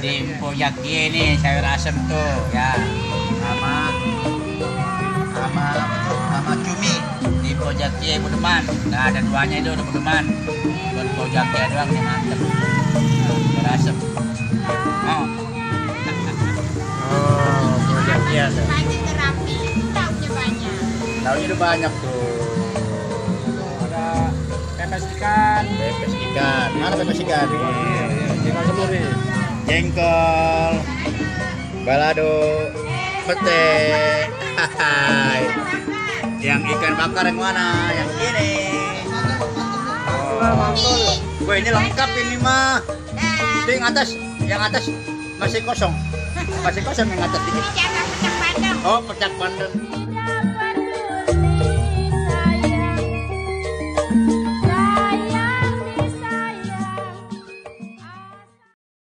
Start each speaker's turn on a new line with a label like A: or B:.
A: Di Pojaki ini sayur asem tuh ya. Sama sama sama cumi di Pojaki Budeman. Nah, ada duanya itu udah Budeman. Buat Pojaki doang nih mantep. Sayur asem. Oh.
B: Oh, Pojaki ada.
C: Banyak terapi, tahunya banyak.
B: Tahunya udah banyak tuh.
D: Ada pepes ikan.
B: Pepes ikan. Mana pepes ikan?
D: Tinggal semuri.
B: Jengkol, balado, pete. Hai. Yang ikan bakar yang mana? Yang ini.
D: Mantul.
B: Gue ini lengkap ini mah. Itu yang atas masih kosong. Masih kosong yang atas dikit.
C: Ini jangan pecah bandeng.
B: Oh, pecak bandeng.